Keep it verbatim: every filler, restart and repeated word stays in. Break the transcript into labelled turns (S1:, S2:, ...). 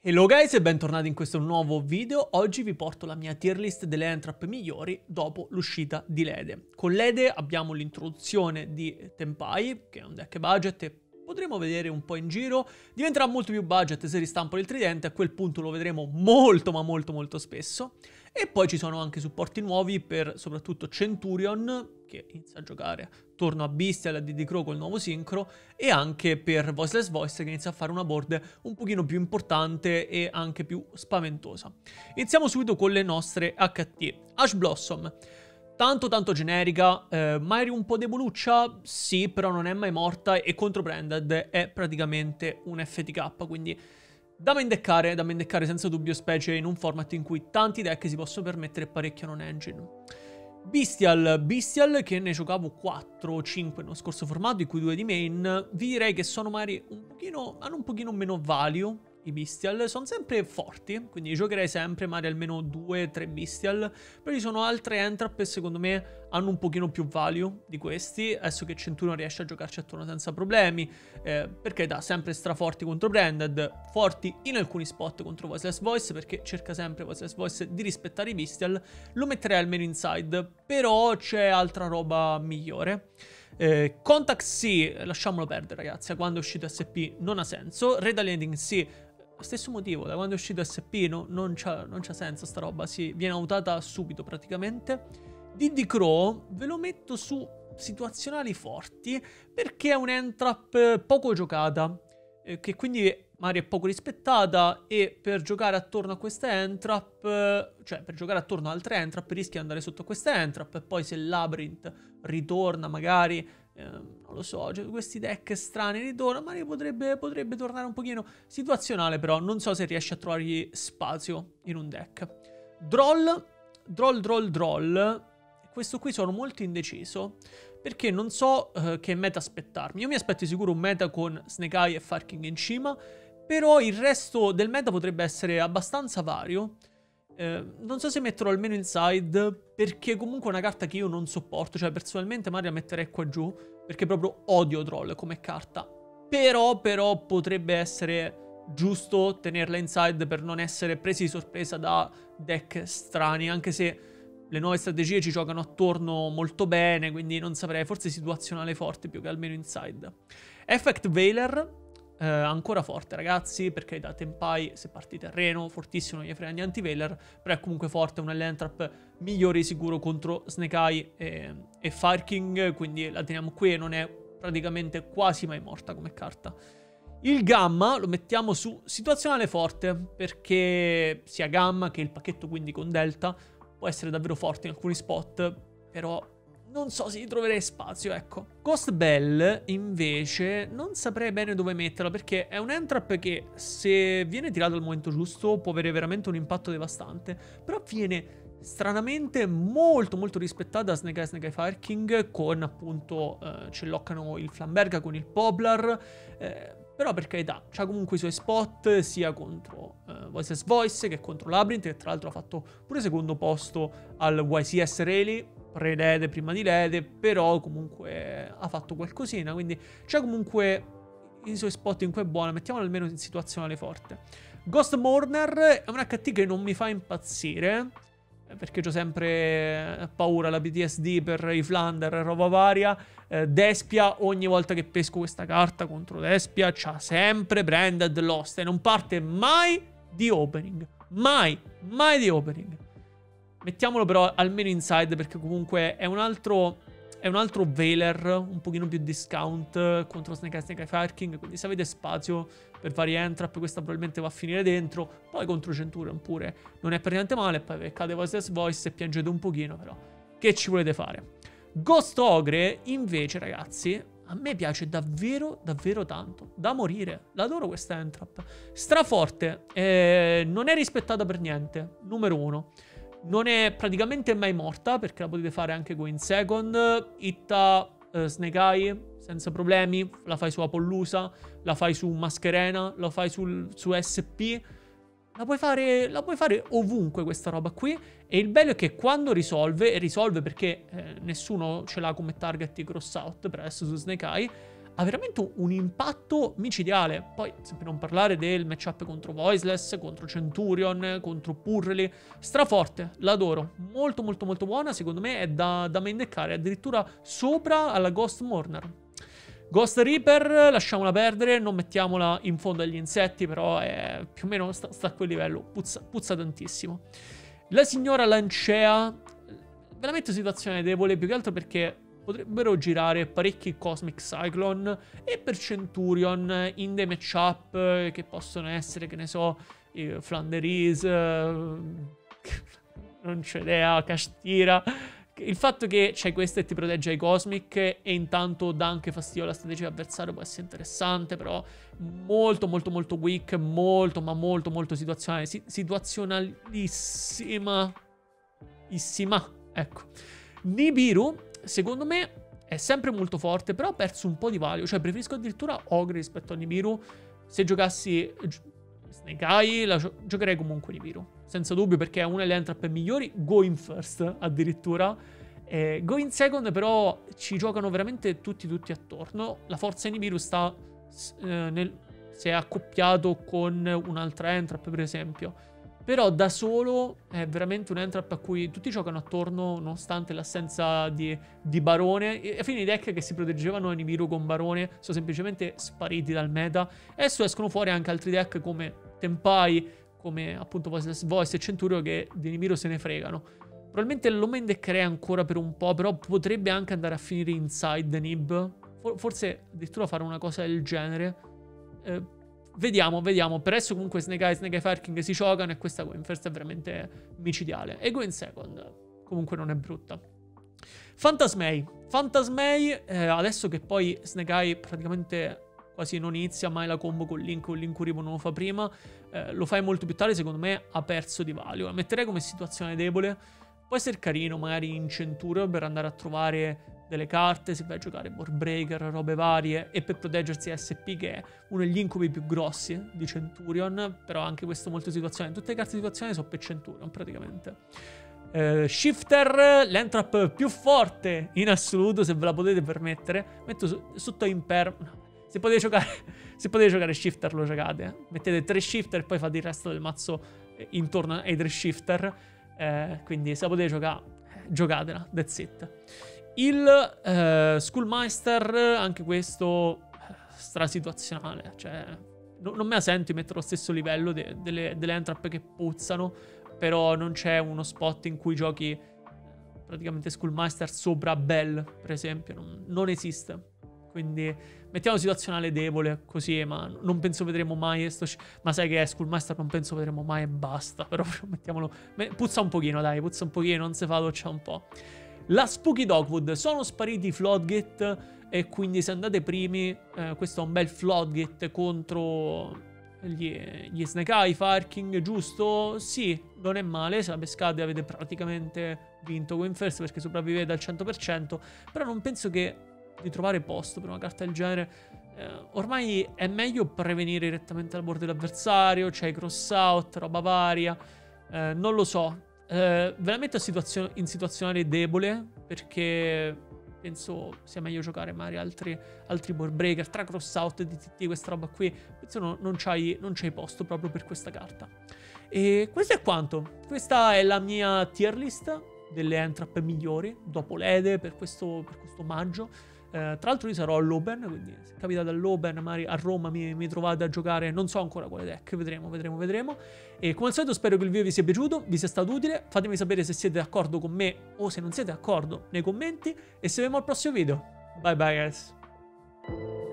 S1: Hello guys e bentornati in questo nuovo video. Oggi vi porto la mia tier list delle entrap migliori dopo l'uscita di Lede. Con Lede abbiamo l'introduzione di Tenpai, che è un deck budget e potremo vedere un po' in giro. Diventerà molto più budget se ristampano il tridente, a quel punto lo vedremo molto ma molto molto spesso. E poi ci sono anche supporti nuovi per soprattutto Centurion, che inizia a giocare torno a Bystial e a D D Crow col nuovo sincro, e anche per Voiceless Voice che inizia a fare una board un pochino più importante e anche più spaventosa. Iniziamo subito con le nostre H T. Ash Blossom, tanto tanto generica, eh, magari un po' deboluccia, sì, però non è mai morta e contro Branded è praticamente un F T K, quindi da maindeccare, da maindeccare senza dubbio, specie in un format in cui tanti deck si possono permettere parecchio non engine. Bystial, Bystial che ne giocavo quattro o cinque nello scorso formato, di cui due di main. Vi direi che sono magari un pochino, hanno un pochino meno value i Bystial, sono sempre forti, quindi giocherei sempre magari almeno due tre Bystial, però ci sono altre entrap che secondo me hanno un pochino più value di questi, adesso che Centurion riesce a giocarci attorno senza problemi, eh, perché da sempre straforti contro Branded, forti in alcuni spot contro Voiceless Voice, perché cerca sempre Voiceless Voice di rispettare i Bystial. Lo metterei almeno inside, però c'è altra roba migliore. Eh, Contact sì, lasciamolo perdere ragazzi, quando è uscito S P non ha senso. Retaliating sì, stesso motivo, da quando è uscito S P no, non c'ha senso sta roba, sì, viene autata subito praticamente. D D Crow ve lo metto su situazionali forti, perché è un'entrap poco giocata, eh, che quindi magari è poco rispettata, e per giocare attorno a questa entrap, cioè per giocare attorno ad altre entrap rischi di andare sotto questa entrap, e poi se il Labyrinth ritorna magari, eh, non lo so, cioè questi deck strani ritornano, magari potrebbe, potrebbe tornare un pochino situazionale, però non so se riesce a trovargli spazio in un deck. Droll, Droll, Droll, Droll, questo qui sono molto indeciso, perché non so uh, che meta aspettarmi. Io mi aspetto sicuro un meta con Snake Eye e Farking in cima, però il resto del meta potrebbe essere abbastanza vario. Eh, non so se metterò almeno inside, perché comunque è una carta che io non sopporto, cioè personalmente magari la metterei qua giù, perché proprio odio Droll come carta. Però, però potrebbe essere giusto tenerla inside per non essere presi di sorpresa da deck strani, anche se le nuove strategie ci giocano attorno molto bene, quindi non saprei, forse situazionale forte più che almeno inside. Effect Veiler, eh, ancora forte ragazzi, perché da Tenpai se parti terreno, fortissimo, non gli frega niente Veiler, però è comunque forte, una delle entrap migliori sicuro contro Snake Eye e, e Fire King, quindi la teniamo qui e non è praticamente quasi mai morta come carta. Il Gamma lo mettiamo su situazionale forte, perché sia Gamma che il pacchetto quindi con Delta può essere davvero forte in alcuni spot, però non so se gli troverei spazio, ecco. Ghost Bell, invece, non saprei bene dove metterla, perché è un entrap che, se viene tirato al momento giusto, può avere veramente un impatto devastante, però viene stranamente molto molto rispettata da Snake Eye, Snake Eye Fire King, con appunto, eh, ce loccano il Flamberga con il Poplar, eh, però per carità, c'ha comunque i suoi spot sia contro uh, Voiceless Voice che contro Labyrinth, che tra l'altro ha fatto pure secondo posto al Y C S Rally, pre-Lede, prima di Lede, però comunque ha fatto qualcosina, quindi c'ha comunque i suoi spot in cui è buona, mettiamola almeno in situazionale forte. Ghost Mourner è un H T che non mi fa impazzire, perché ho sempre paura, la P T S D per i Flander e roba varia. eh, Despia, ogni volta che pesco questa carta contro Despia c'ha sempre Branded Lost e non parte mai di opening, mai, mai di opening. Mettiamolo però almeno inside, perché comunque è un altro, è un altro Veiler un pochino più discount contro Snake Eye, Snake Eye Fire King, quindi se avete spazio per vari entrap questa probabilmente va a finire dentro. Poi contro Centurion pure non è per niente male, poi cade Voiceless Voice e piangete un pochino, però che ci volete fare? Ghost Ogre invece ragazzi a me piace davvero davvero tanto, da morire, l'adoro questa entrap, straforte, eh, non è rispettata per niente, numero uno. Non è praticamente mai morta, perché la potete fare anche con in second, hitta uh, Snake Eye senza problemi, la fai su Apollusa, la fai su Mascherena, la fai sul, su S P, la puoi fare, la puoi fare ovunque questa roba qui, e il bello è che quando risolve, e risolve perché eh, nessuno ce l'ha come target di cross out per adesso su Snake Eye, ha veramente un impatto micidiale. Poi, sempre non parlare del matchup contro Voiceless, contro Centurion, contro Purrely. Straforte, l'adoro. Molto molto molto buona, secondo me è da, da main deckare, addirittura sopra alla Ghost Mourner. Ghost Reaper, lasciamola perdere, non mettiamola in fondo agli insetti, però è più o meno sta, sta a quel livello, puzza, puzza tantissimo. La signora Lancea, veramente situazione debole, più che altro perché potrebbero girare parecchi Cosmic Cyclone e per Centurion in dei matchup che possono essere, che ne so, Flanderis, non c'è idea, Kashtira. Il fatto che c'è questo e ti protegge ai Cosmic e intanto dà anche fastidio alla strategia avversaria può essere interessante, però molto molto molto weak, molto ma molto molto situazionale, si situazionalissima, issima, ecco. Nibiru, secondo me, è sempre molto forte, però ha perso un po' di value. Cioè, preferisco addirittura Ogre rispetto a Nibiru. Se giocassi Snake Eye, la gio giocherei comunque Nibiru. Senza dubbio, perché è una delle entrap migliori. Go in first, addirittura. Eh, go in second, però, ci giocano veramente tutti tutti attorno. La forza di Nibiru sta... Eh, nel, si è accoppiato con un'altra entrap, per esempio. Però da solo è veramente un entrap a cui tutti giocano attorno, nonostante l'assenza di, di Barone. E alla fine i deck che si proteggevano a Nibiru con Barone sono semplicemente spariti dal meta. E adesso escono fuori anche altri deck come Tempai, come appunto Voiceless Voice e Centurio, che di Nibiru se ne fregano. Probabilmente lo main deckerei ancora per un po', però potrebbe anche andare a finire inside Nib. Forse addirittura fare una cosa del genere. Eh, Vediamo, vediamo. Per adesso comunque Snake Eye, Snake Eye Fire King si giocano e questa Go in first è veramente micidiale. E Go in second comunque non è brutta. Phantasmay. Phantasmay, eh, adesso che poi Snake Eye praticamente quasi non inizia mai la combo con Link, o Link Uribo non lo fa prima, eh, lo fai molto più tardi, secondo me ha perso di value. La metterei come situazione debole. Può essere carino magari in Centurion per andare a trovare delle carte, si va a giocare Board Breaker, robe varie, e per proteggersi S P, che è uno degli incubi più grossi di Centurion, però anche questo molto situazionale. Tutte le carte situazionali sono per Centurion praticamente. Uh, Shifter, l'entrap più forte in assoluto, se ve la potete permettere. Metto su, sotto Imper... No. Se potete giocare, se potete giocare Shifter lo giocate, eh. Mettete tre Shifter e poi fate il resto del mazzo intorno ai tre Shifter. Eh, quindi se la potete giocare, giocatela, that's it. Il uh, Schoolmeister, anche questo strasituazionale, cioè no, non me la sento di mettere lo stesso livello de, delle, delle entrap che puzzano, però non c'è uno spot in cui giochi praticamente Schoolmeister sopra Bell, per esempio, non, non esiste. Quindi mettiamo situazionale debole così, ma non penso vedremo mai sto... Ma sai che è Schoolmaster, non penso vedremo mai e basta. Però mettiamolo... Puzza un pochino, dai, puzza un pochino, non si fa doccia un po'. La Spooky Dogwood, sono spariti i Floodgate e quindi se andate primi, eh, questo è un bel Floodgate contro gli, gli Snake Eye, Fire King, giusto? Sì, non è male, se la pescate avete praticamente vinto Go in first perché sopravvivete al cento per cento, però non penso che di trovare posto per una carta del genere. Eh, ormai è meglio prevenire direttamente al board dell'avversario, c'è i cross out, roba varia, eh, non lo so. Eh, veramente situazio in situazionale debole, perché penso sia meglio giocare magari altri, altri board breaker, tra cross out e D T T, questa roba qui. Penso no, non c'hai posto proprio per questa carta. E questo è quanto. Questa è la mia tier list delle entrap migliori dopo l'Ede per questo, per questo maggio. Eh, tra l'altro io sarò all'Open, quindi se capitate all'Open, magari a Roma mi, mi trovate a giocare, non so ancora quale deck, vedremo, vedremo, vedremo. E come al solito spero che il video vi sia piaciuto, vi sia stato utile, fatemi sapere se siete d'accordo con me o se non siete d'accordo nei commenti, e ci vediamo al prossimo video. Bye bye guys.